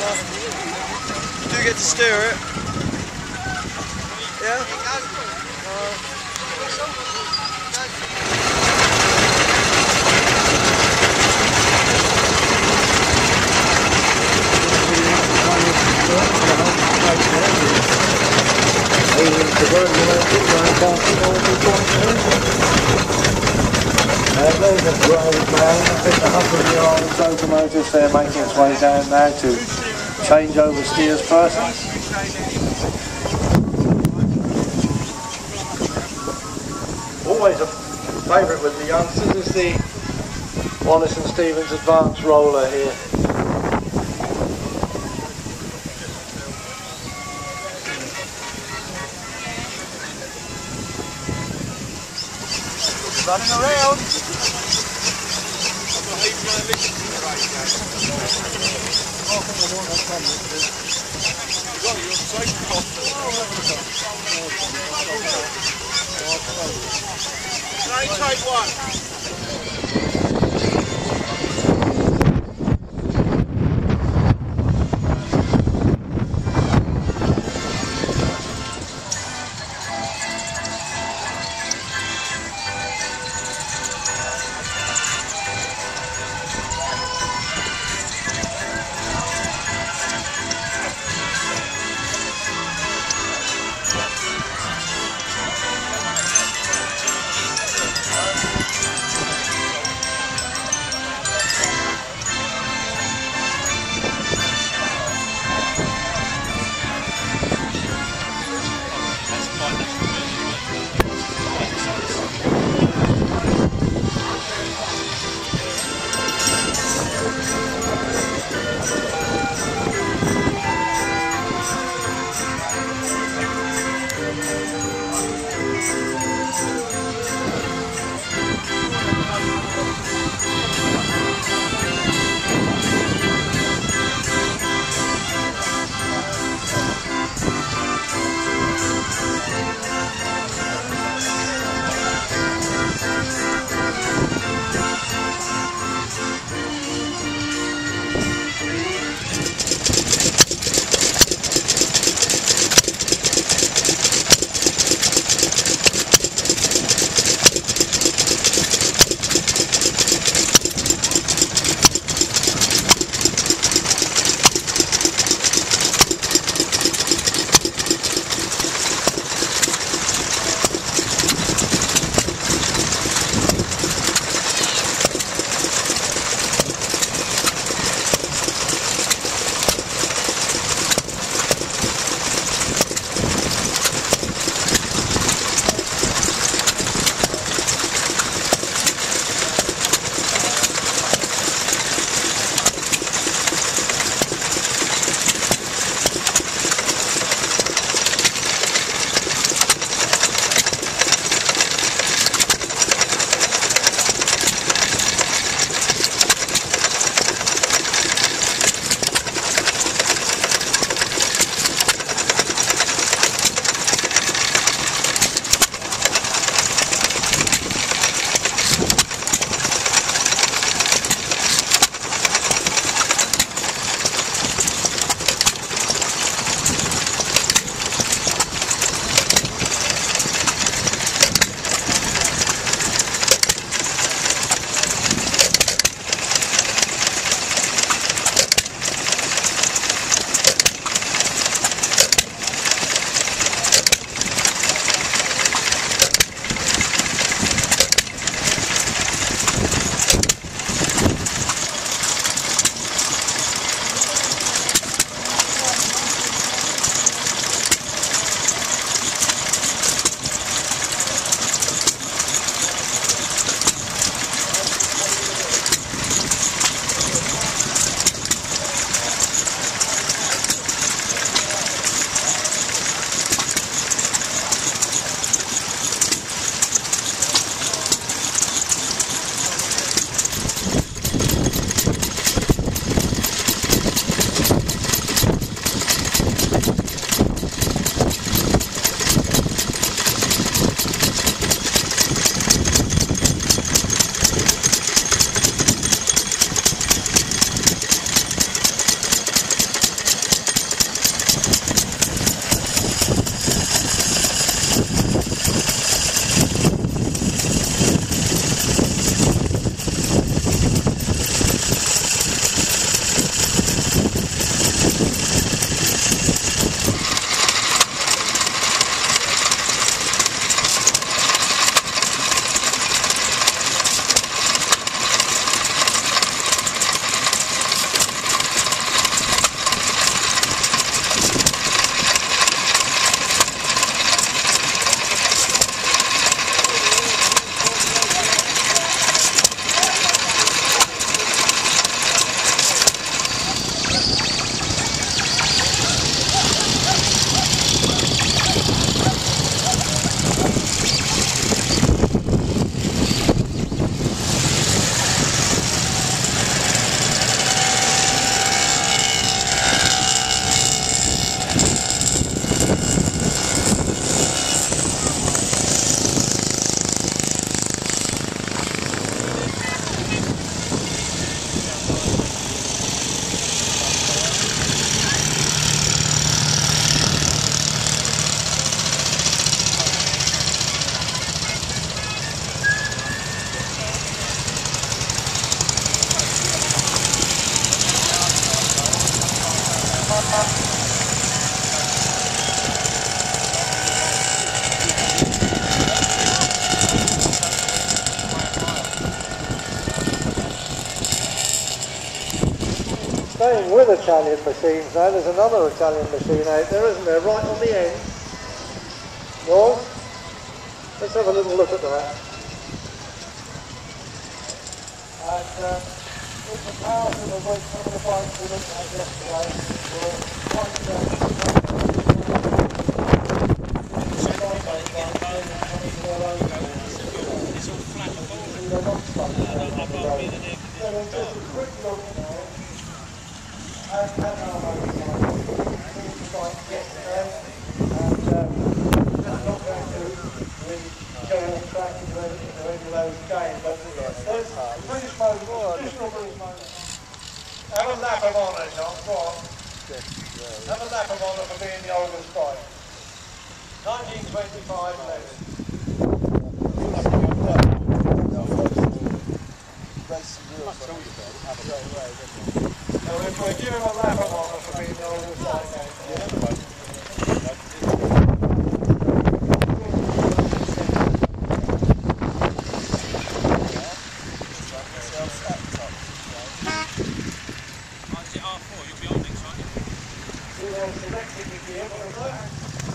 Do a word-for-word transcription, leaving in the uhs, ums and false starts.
You do get to steer it. Yeah? Uh, Uh, there's a brave man, I think the hundred year old locomotive there making its way down now to change over steers persons. Always a favourite with the youngsters is the Wallace and Stevens advance roller here. running around. Can I take one? Staying with Italian machines now, there's another Italian machine out there, isn't there, right on the end? Yours? Let's have a little look at that. And uh, in comparison to what some of the bikes we looked at yesterday were quite have a lap of honour, John, go on. Have a lap of honour for being the oldest bike. nineteen twenty-five eleven. So if we give him a lap of honour for being the oldest bike. You'll be on next, aren't you? Selecting the gear, what is that?